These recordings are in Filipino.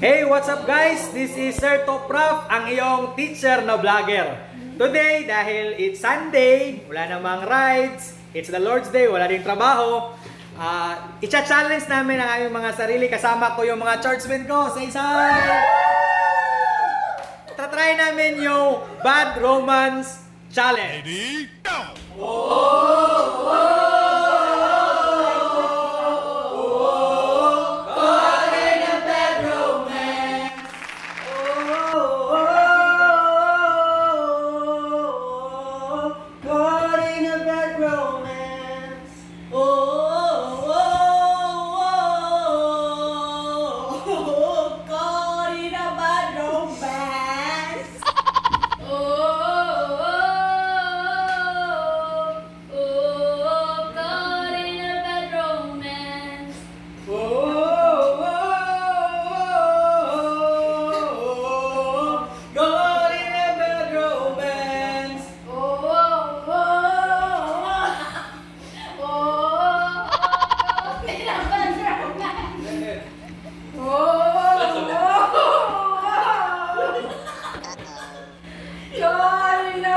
Hey, what's up guys? This is Sir Topraf, ang iyong teacher na vlogger. Today, dahil it's Sunday, wala namang rides, it's the Lord's Day, wala ding trabaho, i-challenge namin ang aming mga sarili. Kasama ko yung mga churchmen ko sa isang. Tatry namin yung Bad Romance Challenge. Ready? Go!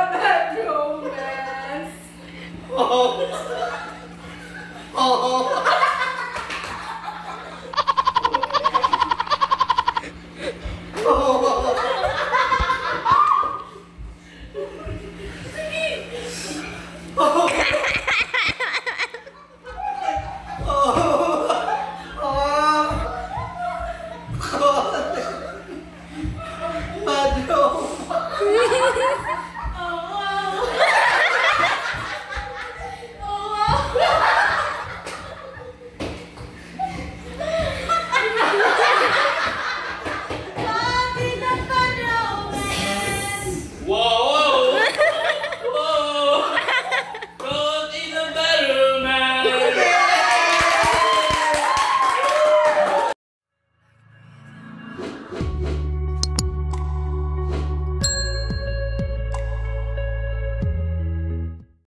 Oh.